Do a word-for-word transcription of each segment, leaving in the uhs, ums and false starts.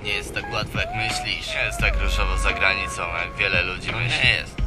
nie jest tak łatwo jak myślisz. Nie jest tak różowo za granicą, jak wiele ludzi myśli. Nie jest.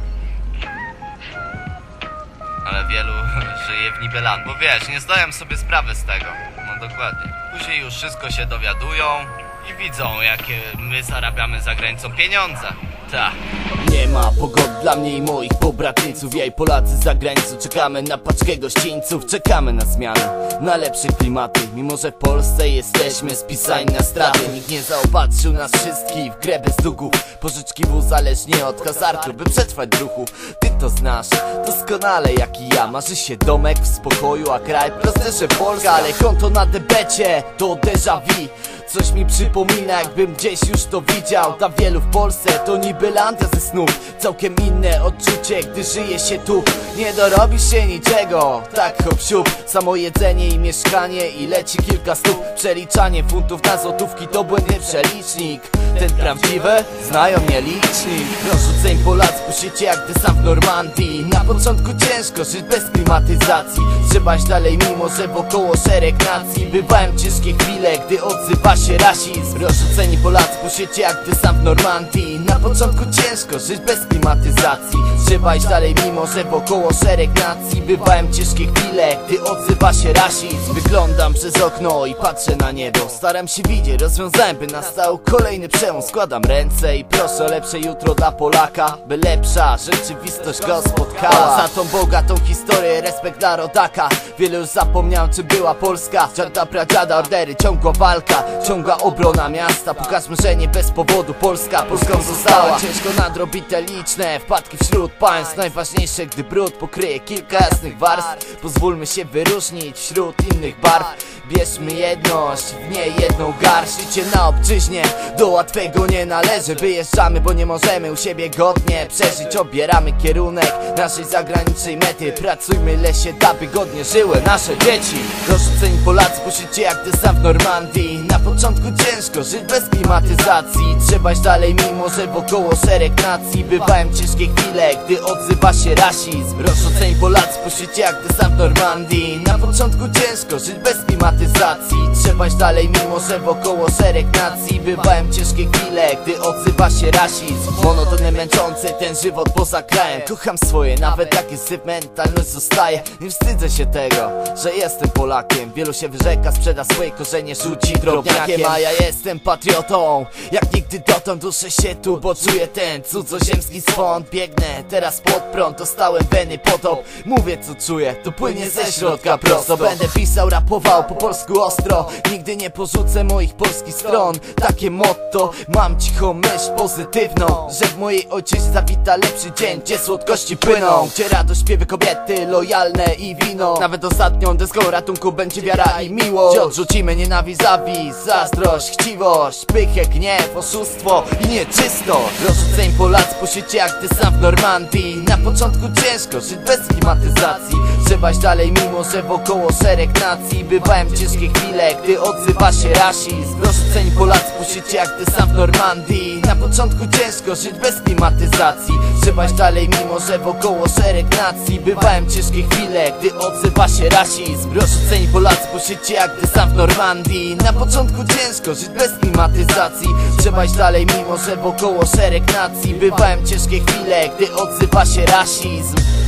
Ale wielu żyje w Nibeland, bo wiesz, nie zdają sobie sprawy z tego. No dokładnie. Później już wszystko się dowiadują i widzą, jakie my zarabiamy za granicą pieniądze. Tak. Nie ma pogody dla mnie i moich pobratymców. Ja i Polacy za granicą czekamy na paczkę gościńców. Czekamy na zmianę, na lepsze klimaty. Mimo że w Polsce jesteśmy spisani na straty. Nikt nie zaopatrzył nas wszystkich w grę bez długów. Pożyczki w uzależnienie od hazardu, by przetrwać w ruchu. Ty to znasz doskonale jak i ja. Marzy się domek w spokoju, a kraj proste, że Polska. Ale konto na debecie to déjà vu. Coś mi przypomina, jakbym gdzieś już to widział. Dla wielu w Polsce to Nibelandia ze snów. Całkiem inne odczucie, gdy żyje się tu. Nie dorobisz się niczego, tak hop siup. Samo jedzenie i mieszkanie i leci kilka stów. Przeliczanie funtów na złotówki to błędny przelicznik. Ten prawdziwy znają mnie liczni. Rozrzuceń Polacy po świecie jak gdy sam w Normandii. Na początku ciężko żyć bez klimatyzacji. Trzeba iść dalej mimo że wokoło szereg nacji. Bywają ciężkie chwile, gdy odzywa się rasizm. Rozrzuceni Polacy po świecie jak gdy sam w Normandii. Na początku ciężko żyć bez klimatyzacji. Trzeba iść dalej mimo że wokoło szereg nacji. Bywają ciężkie chwile, gdy odzywa się rasizm. Wyglądam przez okno i patrzę na niebo. Staram się widzieć rozwiązałem, by nastał kolejny przełom. Składam ręce i proszę o lepsze jutro dla Polaka, by lepsza rzeczywistość go spotkała. Za tą bogatą historię respekt dla rodaka. Wiele już zapomniał czym była Polska. Dziada pradziada, ordery, ciągła walka, ciągła obrona miasta. Pokażmy, że nie bez powodu Polska Polską została. Ciężko nadrobić te liczne wpadki wśród państw. Najważniejsze, gdy brud pokryje kilka jasnych warstw. Pozwólmy się wyróżnić wśród innych barw. Bierzmy jedność, w niej jedną garść. Życie na obczyźnie do łatwego nie należy. Wyjeżdżamy, bo nie możemy u siebie godnie przeżyć. Obieramy kierunek naszej zagranicznej mety. Pracujmy ile się da, by godnie żyły nasze dzieci. Rozrzuceni Polacy po świecie jak gdy sam w Normandii. Na początku ciężko żyć bez klimatyzacji. Trzeba iść dalej mimo że wokoło szereg nacji. Bywają ciężkie chwile, gdy odzywa się rasizm. Rozrzuceni Polacy po świecie jak gdy sam w Normandii. Na początku ciężko żyć bez klimatyzacji. Trzeba iść dalej mimo że wokoło szereg nacji. Bywają ciężkie chwile, gdy odzywa się rasizm. Monotonny, męczący ten żywot poza krajem. Kocham swoje, nawet jak jest syf, mentalność zostaje. Nie wstydzę się tego, że jestem Polakiem. Wielu się wyrzeka, sprzeda swoje korzenie, rzuci drobniakiem. A ja jestem patriotą, jak nigdy dotąd duszę się tu, bo czuję ten cudzoziemski swąd. Biegnę teraz pod prąd, dostałem weny potop. Mówię co czuję, to płynie ze środka prosto. Będę pisał, rapował po polsku ostro. Nigdy nie porzucę moich polskich stron. Takie motto, mam cichą myśl pozytywną, że w mojej ojczyźnie zawita lepszy dzień, gdzie słodkości płyną, gdzie radość, śpiewy, kobiety lojalne i wino. Nawet ostatnią deską ratunku będzie wiara i miłość. Gdzie odrzucimy nienawiść, zawist, zazdrość, chciwość, pychę, gniew, oszustwo i nieczystość. Rozrzuceni Polacy po świecie jak gdy sam w Normandii. Na początku ciężko żyć bez klimatyzacji. Trzeba iść dalej mimo że wokoło szereg nacji. Bywają ciężkie chwile, gdy odzywa się rasizm. Rozrzuceni Polacy po świecie jak gdy sam w Normandii. Na początku ciężko żyć bez klimatyzacji. Trzeba iść dalej mimo że wokoło szereg nacji. Bywają ciężkie chwile, gdy odzywa się rasizm. Rozrzuceni Polacy po świecie jak gdy sam w Normandii. Na początku ciężko żyć bez klimatyzacji. Trzeba iść dalej mimo że wokoło szereg nacji. Bywają ciężkie chwile, gdy odzywa się rasizm.